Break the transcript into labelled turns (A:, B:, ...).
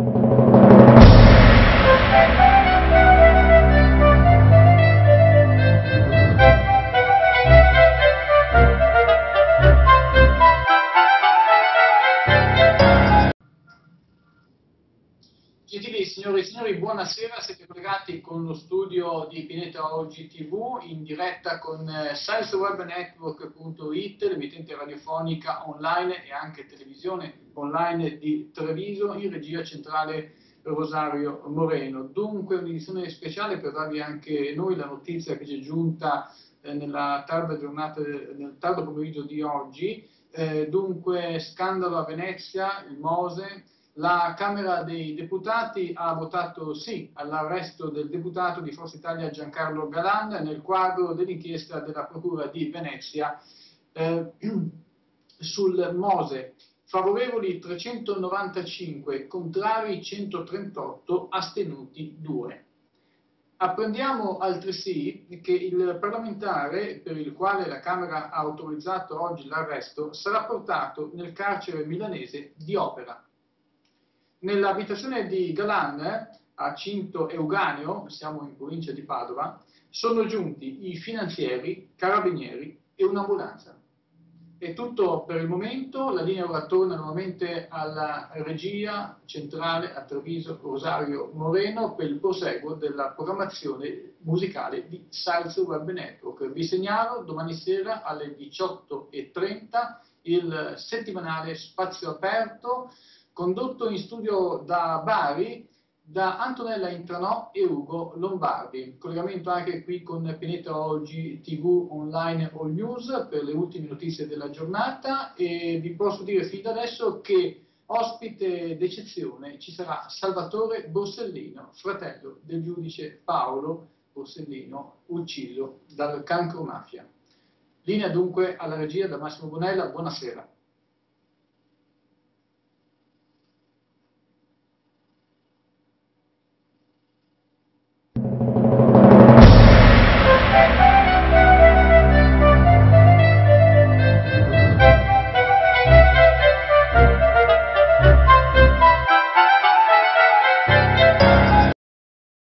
A: Gentili signore e signori, buonasera, siete collegati con lo studio di Pineta Oggi TV in diretta con salsawebnetwork.it, l'emittente radiofonica online e anche televisione online di Treviso, in regia centrale Rosario Moreno. Dunque un'edizione speciale per darvi anche noi la notizia che ci è giunta nella tarda giornata, nel tardo pomeriggio di oggi. Dunque scandalo a Venezia, il Mose. La Camera dei Deputati ha votato sì all'arresto del deputato di Forza Italia Giancarlo Galan nel quadro dell'inchiesta della Procura di Venezia sul Mose. Favorevoli 395, contrari 138, astenuti 2. Apprendiamo altresì che il parlamentare per il quale la Camera ha autorizzato oggi l'arresto sarà portato nel carcere milanese di Opera. Nell'abitazione di Galan, a Cinto Euganeo, siamo in provincia di Padova, sono giunti i finanzieri, carabinieri e un'ambulanza. È tutto per il momento, la linea ora torna nuovamente alla regia centrale a Treviso, Rosario Moreno, per il proseguo della programmazione musicale di Salsa Web Network. Vi segnalo domani sera alle 18:30 il settimanale Spazio Aperto, condotto in studio da Bari da Antonella Intranò e Ugo Lombardi. Collegamento anche qui con Pineta Oggi TV online all news per le ultime notizie della giornata, e vi posso dire fin da adesso che ospite d'eccezione ci sarà Salvatore Borsellino, fratello del giudice Paolo Borsellino, ucciso dal cancro mafia. Linea dunque alla regia da Massimo Bonella, buonasera.